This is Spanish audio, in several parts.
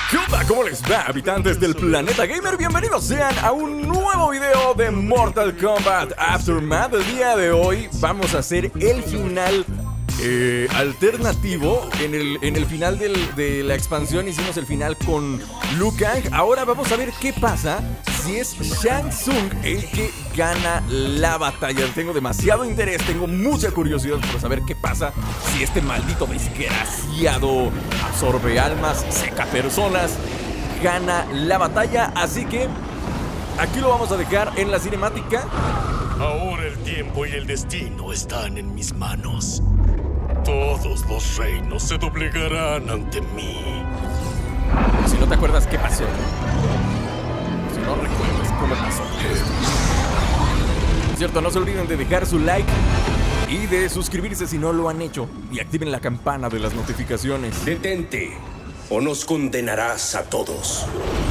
¿Qué onda? ¿Cómo les va, habitantes del planeta gamer? Bienvenidos sean a un nuevo video de Mortal Kombat Aftermath. El día de hoy vamos a hacer el final alternativo. En el final de la expansión hicimos el final con Liu Kang. Ahora vamos a ver qué pasa si es Shang Tsung el que gana la batalla. Tengo demasiado interés, tengo mucha curiosidad por saber qué pasa si este maldito desgraciado absorbe almas, seca personas, gana la batalla. Así que aquí lo vamos a dejar en la cinemática. Ahora el tiempo y el destino están en mis manos. Todos los reinos se doblegarán ante mí. Si no te acuerdas qué pasó, si no recuerdas cómo pasó, cierto, no se olviden de dejar su like y de suscribirse si no lo han hecho, y activen la campana de las notificaciones. Detente, o nos condenarás a todos.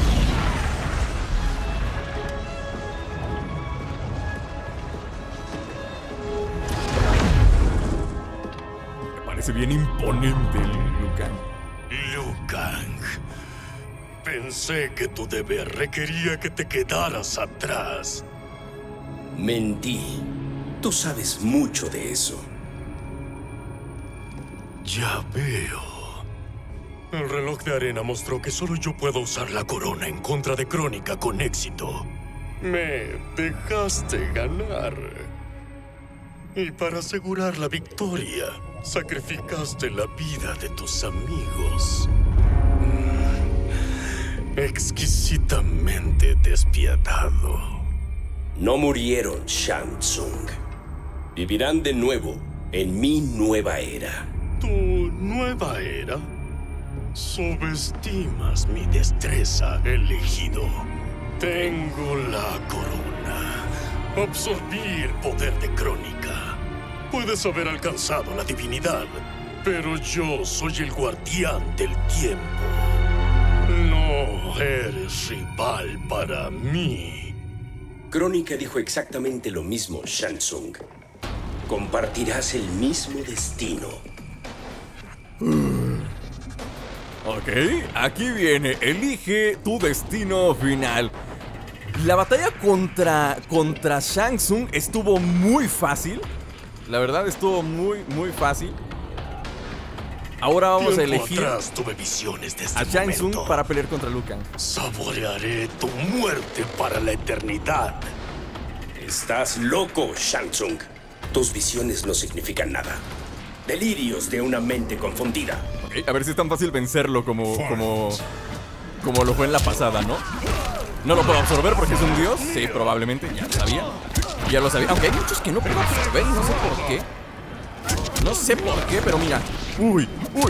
Parece bien imponente el Liu Kang. Liu Kang, pensé que tu deber requería que te quedaras atrás. Mentí. Tú sabes mucho de eso. Ya veo. El reloj de arena mostró que solo yo puedo usar la corona en contra de Crónica con éxito. Me dejaste ganar. Y para asegurar la victoria, sacrificaste la vida de tus amigos. Exquisitamente despiadado. No murieron, Shang Tsung. Vivirán de nuevo en mi nueva era. ¿Tu nueva era? Subestimas mi destreza, elegido. Tengo la corona. Absorbí el poder de Crónica. Puedes haber alcanzado la divinidad, pero yo soy el guardián del tiempo. No eres rival para mí. Crónica dijo exactamente lo mismo, Shang Tsung. Compartirás el mismo destino. Ok, aquí viene. Elige tu destino final. La batalla contra Shang Tsung estuvo muy fácil. La verdad estuvo muy fácil. Ahora vamos a elegir Tuve visiones de este a Shang Tsung momento. para pelear contra Liu Kang. Saborearé tu muerte para la eternidad. Estás loco, Shang Tsung. Tus visiones no significan nada. Delirios de una mente confundida. Okay, a ver si es tan fácil vencerlo como lo fue en la pasada, ¿no? No lo puedo absorber porque es un dios. Sí, probablemente, ya lo sabía. Ya lo sabía, aunque hay muchos que no puedo absorber y no sé por qué. No sé por qué, pero mira. Uy.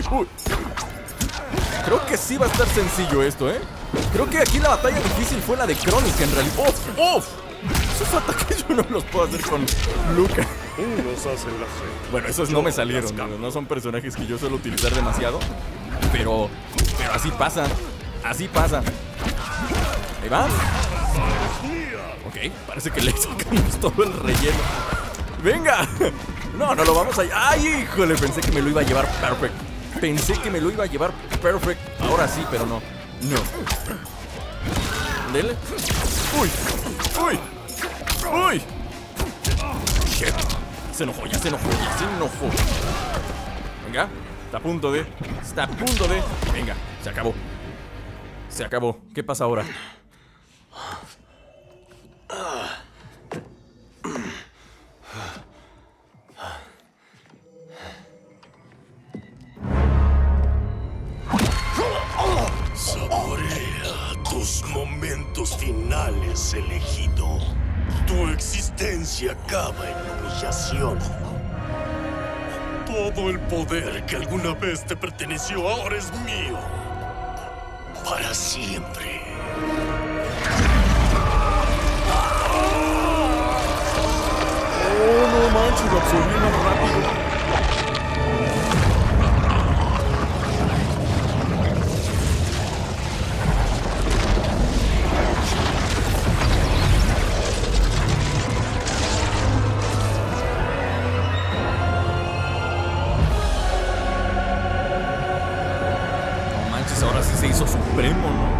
Creo que sí va a estar sencillo esto, ¿eh? Creo que aquí la batalla difícil fue la de Crónica en realidad. ¡Uf! Esos ataques yo no los puedo hacer con Liu Kang. Unos hacen la fe. Bueno, esos no me salieron, no son personajes que yo suelo utilizar demasiado. Pero así pasa. Así pasa. Ahí va. Ok, parece que le sacamos todo el relleno. ¡Venga! No lo vamos a... ¡Ay, híjole! Pensé que me lo iba a llevar perfect. Ahora sí, pero no. Dele. ¡Uy! Shit. Se enojó. Venga, está a punto de. Venga, se acabó. ¿Qué pasa ahora? Saborea tus momentos finales, elegido. Tu existencia acaba en humillación. Todo el poder que alguna vez te perteneció ahora es mío. Para siempre. Oh, no manches, lo absorbí más rápido. sí se hizo supremo, ¿no?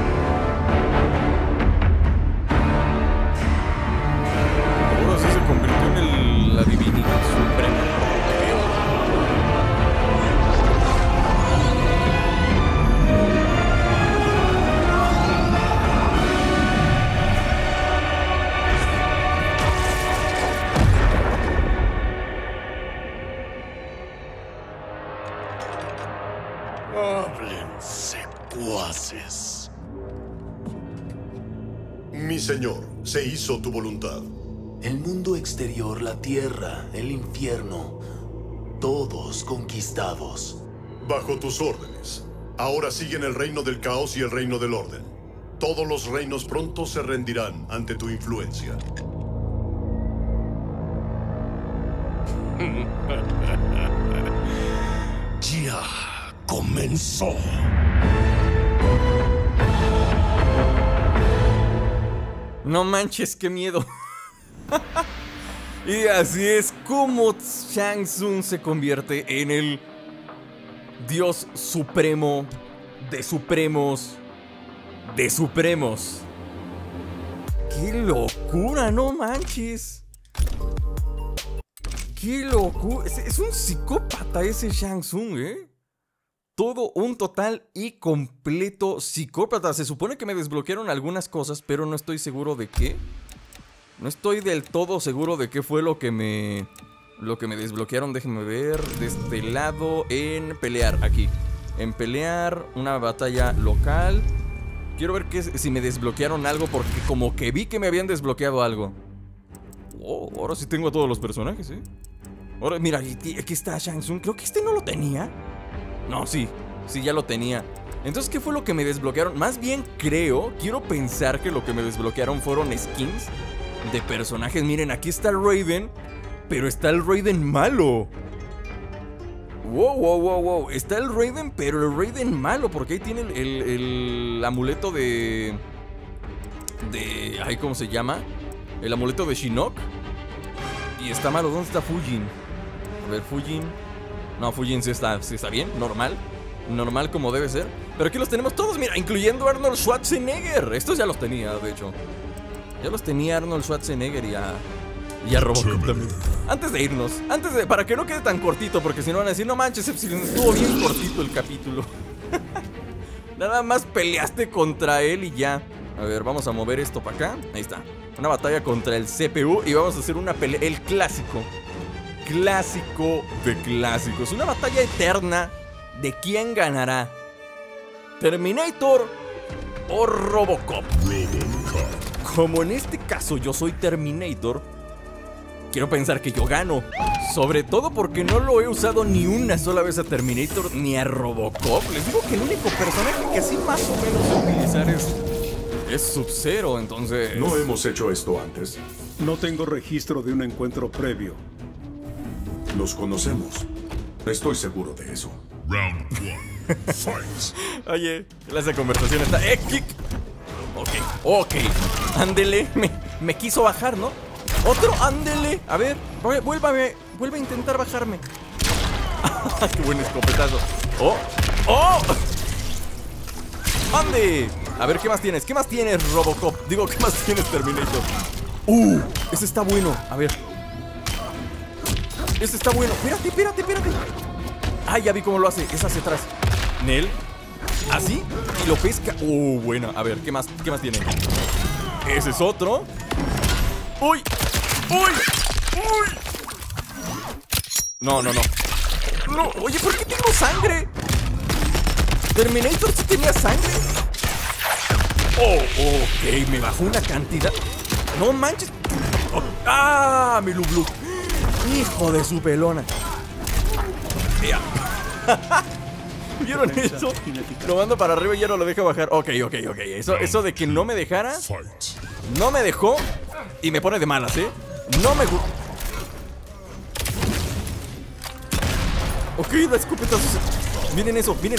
Ahora sí se convirtió en la divinidad suprema. Hablen, secuaces. Mi señor, se hizo tu voluntad. El mundo exterior, la tierra, el infierno, todos conquistados. Bajo tus órdenes. Ahora siguen el reino del caos y el reino del orden. Todos los reinos pronto se rendirán ante tu influencia. Ya comenzó. No manches, qué miedo. Y así es como Shang Tsung se convierte en el Dios supremo de supremos de supremos. ¡Qué locura! No manches. ¡Qué locura! Es un psicópata ese Shang Tsung, ¿eh? Todo un total y completo psicópata. Se supone que me desbloquearon algunas cosas, pero no estoy seguro de qué. No estoy del todo seguro de qué fue lo que me desbloquearon. Déjenme ver. De este lado, en pelear, aquí. En pelear, una batalla local. Quiero ver si me desbloquearon algo, porque como que vi que me habían desbloqueado algo. Oh, ahora sí tengo a todos los personajes, ¿eh? Ahora, mira, aquí está Shang Tsung. Creo que este no lo tenía. No, sí, ya lo tenía. Entonces, ¿qué fue lo que me desbloquearon? Más bien quiero pensar que lo que me desbloquearon fueron skins de personajes. Miren, aquí está el Raiden, pero está el Raiden malo. Wow. Está el Raiden, pero el Raiden malo, porque ahí tiene el amuleto de... Ay, ¿cómo se llama? El amuleto de Shinnok. Y está malo. ¿Dónde está Fujin? A ver, Fujin. No, Fujin sí está bien, normal como debe ser. Pero aquí los tenemos todos, mira, incluyendo a Arnold Schwarzenegger. Estos ya los tenía, de hecho. Ya los tenía Arnold Schwarzenegger y a Robocop también. Antes de irnos, para que no quede tan cortito, porque si no van a decir, no manches, estuvo bien cortito el capítulo. Nada más peleaste contra él y ya. A ver, vamos a mover esto para acá. Ahí está, una batalla contra el CPU. Y vamos a hacer una pelea, el clásico de clásicos. Una batalla eterna de quién ganará, Terminator o Robocop. Como en este caso yo soy Terminator, quiero pensar que yo gano. Sobre todo porque no lo he usado ni una sola vez a Terminator ni a Robocop. Les digo que el único personaje que así más o menos sé utilizar es Sub-Zero, entonces... No hemos hecho esto antes. No tengo registro de un encuentro previo. Nos conocemos. Estoy seguro de eso. Round 1. Fight. Oye, esa conversación está... kick. Ok. Ándele, me quiso bajar, ¿no? Otro, ándele. A ver, vuelve a intentar bajarme. Qué buen escopetazo. ¡Oh! ¡Ande! A ver, ¿qué más tienes? ¿Qué más tienes, Robocop? Digo, ¿qué más tienes, Terminator? Ese está bueno. A ver. Ese está bueno. Espérate. Ah, ya vi cómo lo hace. Es hacia atrás. Nel. Así. Y lo pesca. Bueno. A ver, ¿qué más tiene? Ese es otro. ¡Uy! No. No, oye, ¿por qué tengo sangre? ¿Terminator sí tenía sangre? Ok, me bajó una cantidad. No manches. Mi Lublu. Hijo de su pelona. ¿Vieron eso? Lo mando para arriba y ya no lo deja bajar. Ok. Eso de que no me dejara. No me dejó. Y me pone de malas, ¿eh? No me gusta. Ok, da escopetazos. Miren eso, miren.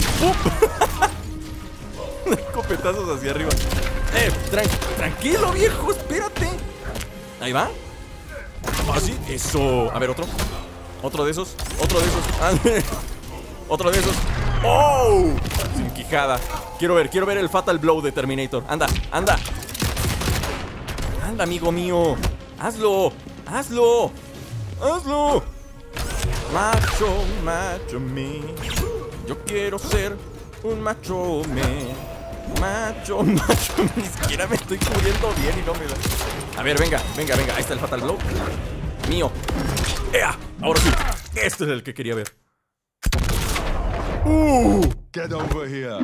Escopetazos hacia arriba. Tranquilo, viejo, espérate. Ahí va. Así, eso. A ver, otro de esos. Otro de esos. ¡Oh! Sin quijada. Quiero ver el Fatal Blow de Terminator. Anda, anda. Anda, amigo mío. Hazlo, hazlo. Hazlo. Macho, macho me. Yo quiero ser un macho me. Macho, macho. Ni siquiera me estoy cubriendo bien y no me da. A ver, venga. Ahí está el Fatal Blow. Mío. ¡Ea! Ahora sí. Este es el que quería ver. Get over here.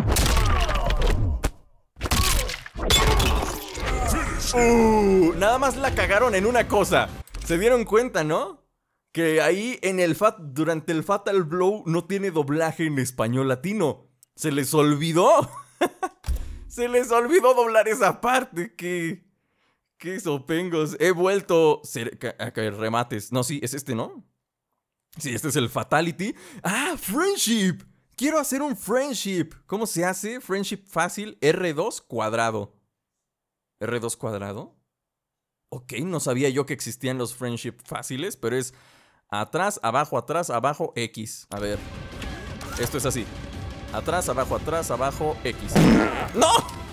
Nada más la cagaron en una cosa. ¿Se dieron cuenta, no? Que ahí en durante el Fatal Blow no tiene doblaje en español latino. Se les olvidó. Se les olvidó doblar esa parte. Qué sopengos. He vuelto a caer remates. No, sí, es este, ¿no? Sí, este es el Fatality. ¡Ah, Friendship! Quiero hacer un Friendship. ¿Cómo se hace? Friendship fácil. R2 cuadrado. ¿R2 cuadrado? Ok, no sabía yo que existían los Friendship fáciles, pero es atrás, abajo, X. A ver. Esto es así. Atrás, abajo, X. ¡No!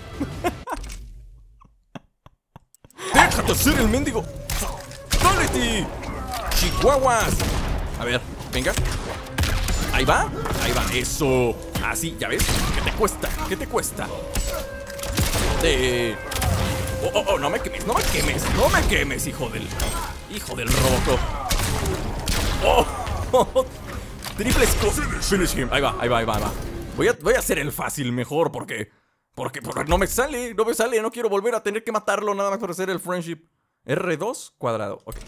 ¡Déjate hacer el mendigo! ¡Fatality! ¡Chihuahuas! A ver, venga. Ahí va, eso. Así, ¿ya ves? ¿Qué te cuesta? ¿Qué te cuesta? Oh, no me quemes, hijo del Robocop. Oh, triple scope. Finish him. Ahí va. Voy a hacer el fácil mejor porque no me sale, no quiero volver a tener que matarlo nada más por hacer el Friendship. R2 cuadrado, ok.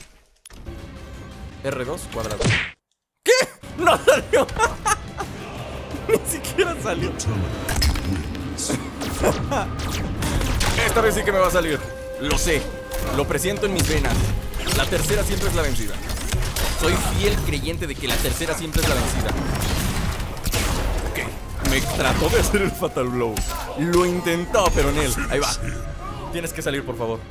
R2 cuadrado. ¿Qué? No salió. Ni siquiera salió. Esta vez sí que me va a salir. Lo sé, lo presiento en mis venas. La tercera siempre es la vencida. Soy fiel creyente de que la tercera siempre es la vencida. Ok, me trató de hacer el Fatal Blow. Lo intentó, pero en él. Ahí va. Tienes que salir, por favor.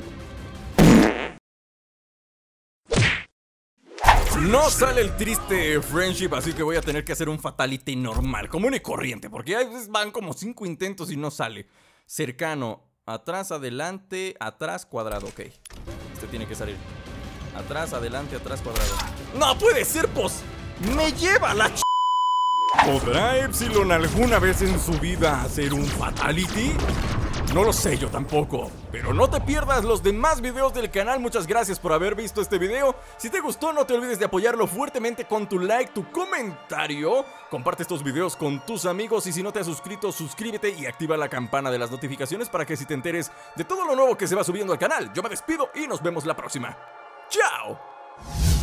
No sale el triste Friendship, así que voy a tener que hacer un Fatality normal, común y corriente, porque a veces van como 5 intentos y no sale. Cercano, atrás, adelante, atrás, cuadrado, ok. Este tiene que salir. Atrás, adelante, atrás, cuadrado. ¡No puede ser, pues! ¡Me lleva la ch... ¿Podrá Epsilon alguna vez en su vida hacer un Fatality? No lo sé yo tampoco, pero no te pierdas los demás videos del canal. Muchas gracias por haber visto este video. Si te gustó, no te olvides de apoyarlo fuertemente con tu like, tu comentario. Comparte estos videos con tus amigos y si no te has suscrito, suscríbete y activa la campana de las notificaciones para que así te enteres de todo lo nuevo que se va subiendo al canal. Yo me despido y nos vemos la próxima. ¡Chao!